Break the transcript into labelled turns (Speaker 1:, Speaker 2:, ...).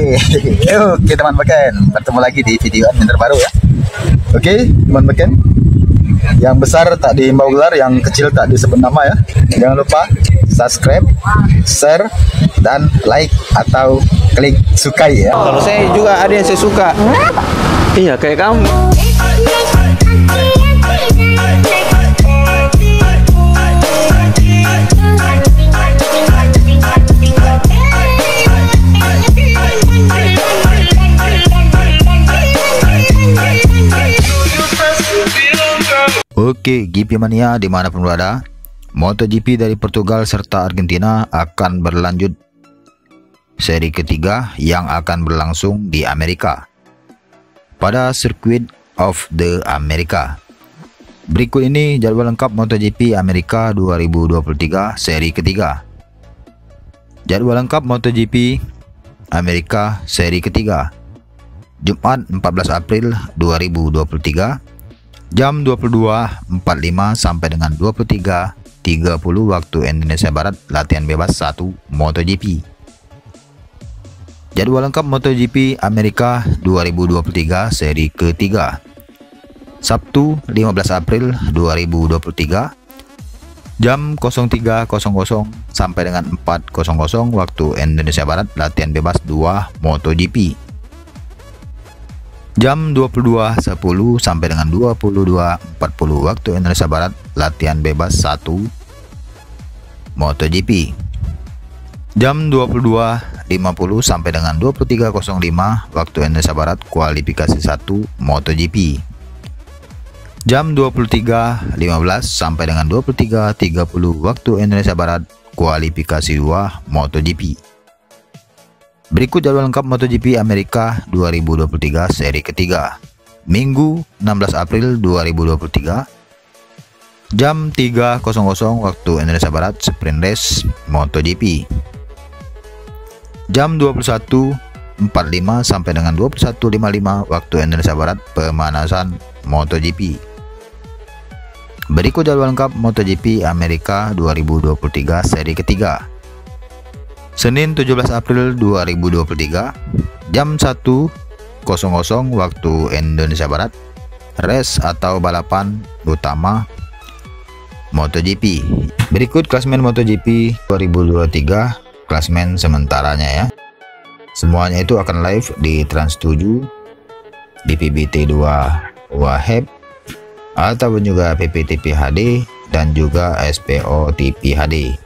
Speaker 1: Oke teman beken, bertemu lagi di video admin terbaru ya. Oke teman beken, yang besar tak diimbau gelar, yang kecil tak disebut nama ya. Jangan lupa subscribe, share, dan like atau klik sukai ya.
Speaker 2: Kalau saya juga ada yang saya suka. Iya kayak kamu.
Speaker 1: Oke, GP Mania dimanapun berada, MotoGP dari Portugal serta Argentina akan berlanjut seri ketiga yang akan berlangsung di Amerika pada Circuit of the America. Berikut ini jadwal lengkap MotoGP Amerika 2023 seri ketiga. Jadwal lengkap MotoGP Amerika seri ketiga, Jumat 14 April 2023 jam 22.45 sampai dengan 23.30 waktu Indonesia Barat, latihan bebas 1 MotoGP. Jadwal lengkap MotoGP Amerika 2023 seri ketiga, Sabtu 15 April 2023 jam 03.00 sampai dengan 4.00 waktu Indonesia Barat, latihan bebas 2 MotoGP. Jam 22.10 sampai dengan 22.40 waktu Indonesia Barat, latihan bebas 1 MotoGP. Jam 22.50 sampai dengan 23.05 waktu Indonesia Barat, kualifikasi 1 MotoGP. Jam 23.15 sampai dengan 23.30 waktu Indonesia Barat, kualifikasi 2 MotoGP. Berikut jadwal lengkap MotoGP Amerika 2023 seri ketiga, Minggu 16 April 2023 jam 3.00 waktu Indonesia Barat, sprint race MotoGP. Jam 21.45 sampai dengan 21.55 waktu Indonesia Barat, pemanasan MotoGP. Berikut jadwal lengkap MotoGP Amerika 2023 seri ketiga, Senin 17 April 2023 jam 1.00 waktu Indonesia Barat, race atau balapan utama MotoGP. Berikut klasmen MotoGP 2023, klasmen sementaranya ya. Semuanya itu akan live di Trans 7, di PBT 2 Waheb, ataupun juga PPTV HD dan juga SPO TV HD.